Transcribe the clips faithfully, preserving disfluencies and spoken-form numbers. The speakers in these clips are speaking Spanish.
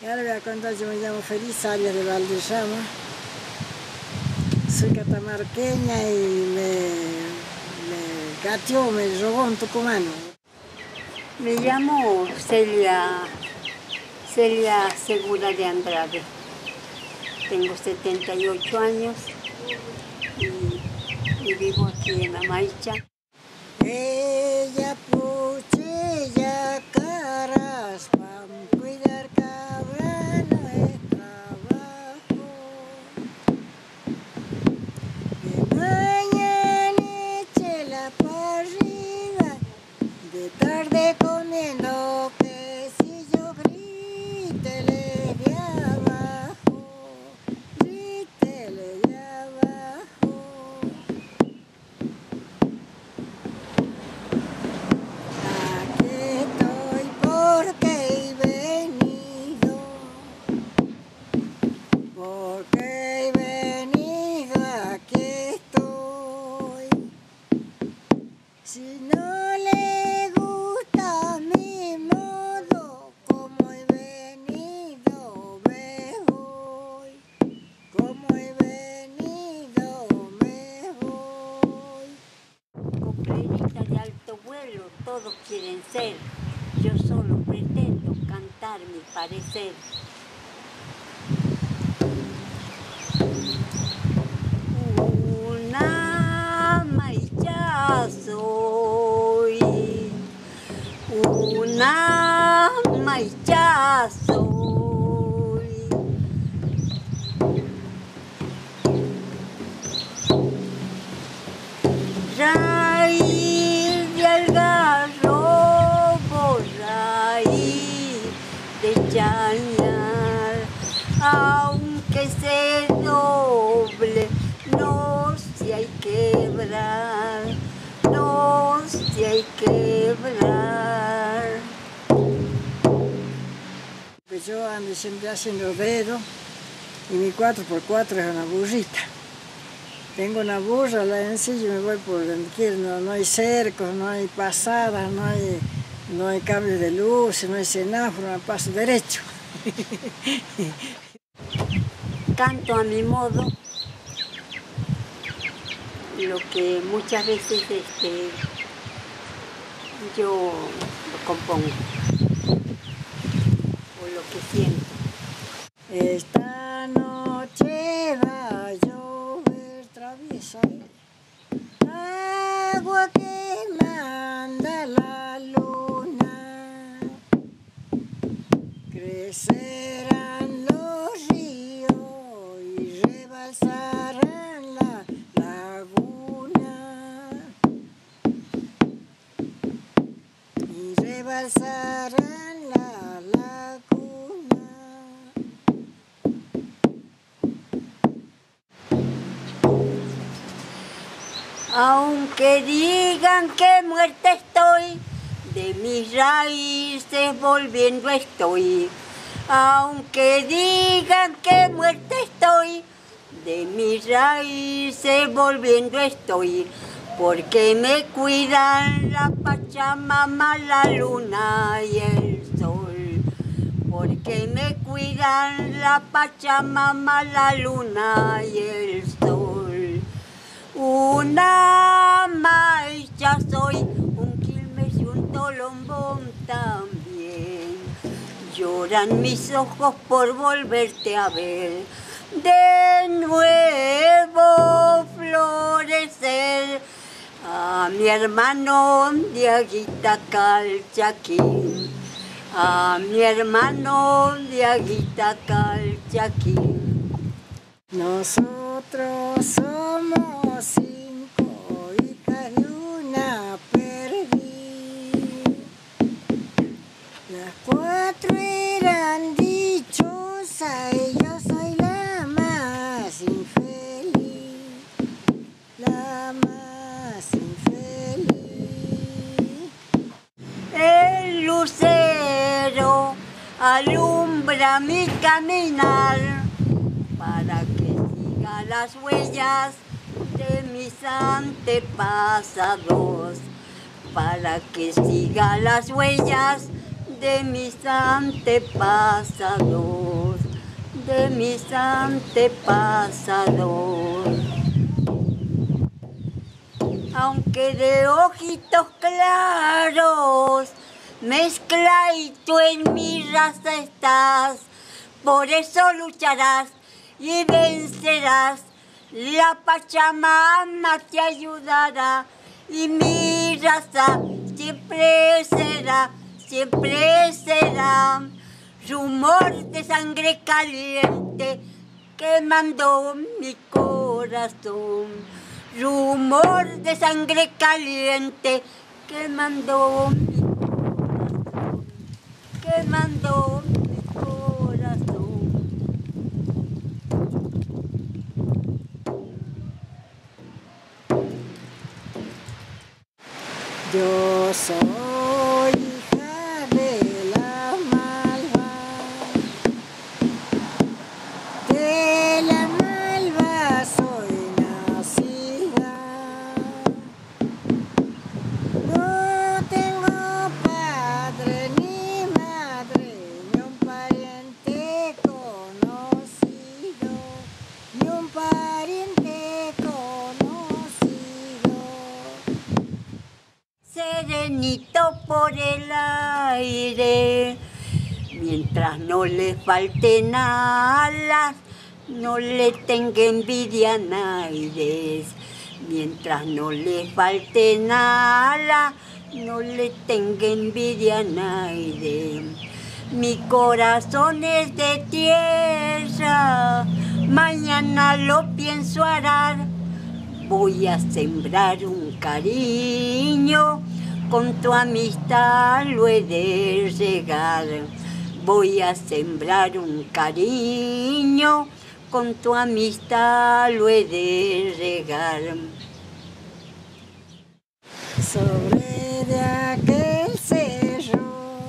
Ahora voy a contar, yo me llamo Feliz Arias de Valderrama. Soy catamarqueña y me, me gateó, me robó un tucumano. Me llamo Celia, Celia Segura de Andrade. Tengo setenta y ocho años y, y vivo aquí en Amaicha. Ella puchilla caras, para cuidar cabra no es trabajo. De mañana échela para arriba, de tarde comiendo quesillo, grítele de abajo, grítele de abajo. Aquí estoy porque he venido, porque he venido, aquí estoy. Si no le gusta mi modo, como he venido, me voy. Como he venido, me voy. Coplerita de alto vuelo, todos quieren ser. Yo solo pretendo cantar mi parecer. Una maicha soy, una maicha soy. Raíz de algarrobo, raíz de chañar, aunque se doble, no se hay quebrar, no se hay quebrar. Pues yo ando siempre haciendo dedo y mi cuatro por cuatro es una burrita. Tengo una burra, la ensillo y me voy por donde quiero. No, no hay cercos, no hay pasadas, no hay, no hay cambios de luz, no hay semáforo, me paso derecho. Canto a mi modo lo que muchas veces este, yo lo compongo o lo que siento. Esta noche va a llover traviesa, agua que manda la luna, crecerán los ríos y rebalsarán la laguna, y rebalsarán la laguna. Aunque digan que muerta estoy, de mis raíces volviendo estoy. Aunque digan que muerta estoy, de mis raíces volviendo estoy. Porque me cuidan la Pachamama, la luna y el sol. Porque me cuidan la Pachamama, la luna y el sol. Una maicha soy, un quilmes y un tolombón también. Lloran mis ojos por volverte a ver, de nuevo florecer. A mi hermano Diaguita Calchaquín, a mi hermano Diaguita Calchaquín. Nosotros somos cinco hijas y una perdí. Las cuatro eran dichosas y yo soy la más infeliz, la más infeliz. El lucero alumbra mi caminar para que siga las huellas de mis antepasados, para que siga las huellas de mis antepasados, de mis antepasados. Aunque de ojitos claros, mezcladito en mi raza estás, por eso lucharás y vencerás. La Pachamama te ayudará y mi raza siempre será, siempre será. Rumor de sangre caliente quemando mi corazón. Rumor de sangre caliente quemando mi corazón, quemando mi corazón. Yo soy hija de la malva, de la malva soy nacida. No tengo padre ni madre, ni un pariente conocido, ni un pariente conocido. Serenito por el aire, mientras no le falten alas, no le tenga envidia a nadie. Mientras no le falten alas, no le tenga envidia a nadie. Mi corazón es de tierra, mañana lo pienso arar. Voy a sembrar un cariño, con tu amistad lo he de regar. Voy a sembrar un cariño, con tu amistad lo he de regar. Sobre de aquel cerro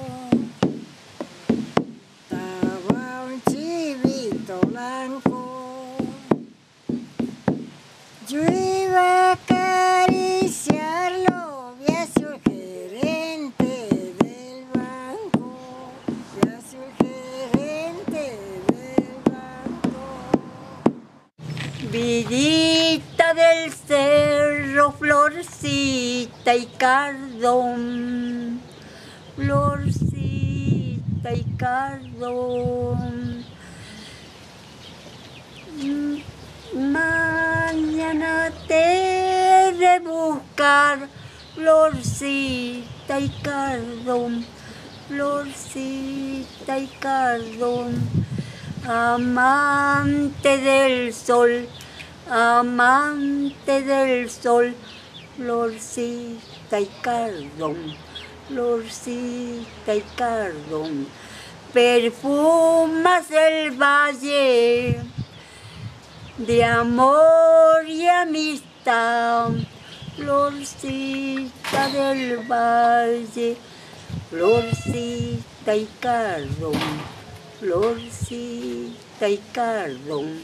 estaba un chivito blanco. Yo iba a acariciarlo, vi a su gerente del banco, vi a su gerente del banco. Vidita del cerro, florcita y cardón, florcita y cardón. Mañana te he de buscar, florcita y cardón, florcita y cardón. Amante del sol, amante del sol, florcita y cardón, florcita y cardón. Perfumas el valle de amor y amistad, florcita del valle, florcita y cardón, florcita y cardón.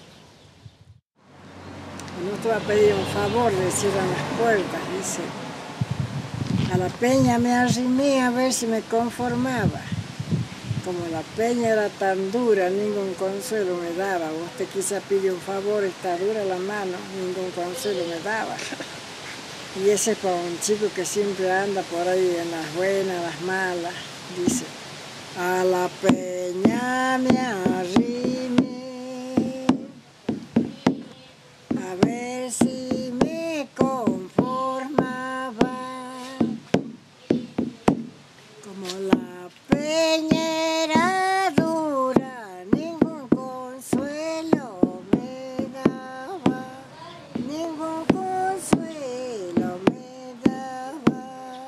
No te va a pedir un favor, le cierran las puertas, dice. A la peña me arrimé a ver si me conformaba. Como la peña era tan dura, ningún consuelo me daba. Usted quizá pide un favor, está dura la mano, ningún consuelo me daba. Y ese es para un chico que siempre anda por ahí en las buenas, las malas. Dice, a la peña me arrimé, a ver si me conformaba. Como la peña era dura, ningún consuelo me daba, ningún consuelo me daba.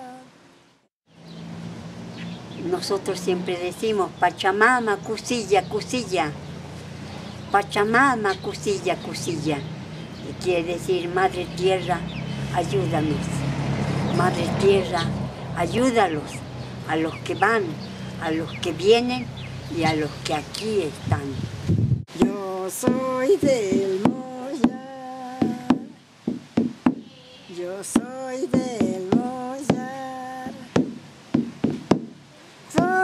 Nosotros siempre decimos Pachamama, cusilla, cusilla. Pachamama, cusilla, cusilla. Y quiere decir, Madre Tierra, ayúdanos. Madre Tierra, ayúdalos. A los que van, a los que vienen y a los que aquí están. Yo soy del Mollar, yo soy del Mollar, soy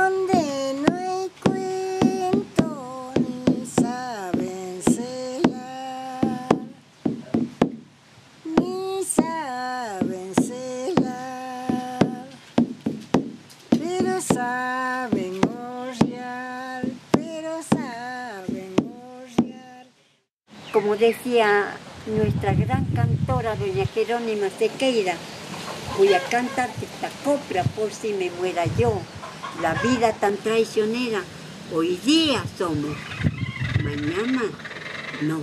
saben gorrear, pero saben gorrear. Como decía nuestra gran cantora, doña Jerónima Sequeira, voy a cantarte esta copla por si me muera yo. La vida tan traicionera, hoy día somos, mañana no.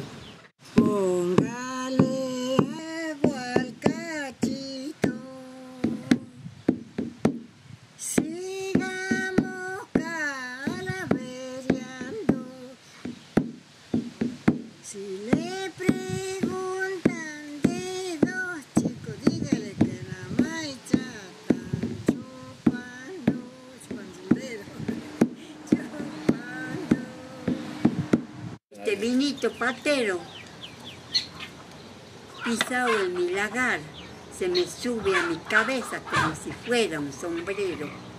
Póngale agua al cachito, sigamos calavereando. Si le preguntan de dos chicos, dígale que la maicha están chupando, chupando sombrero, chupando. Este vinito patero, pisado en mi lagar, se me sube a mi cabeza como si fuera un sombrero.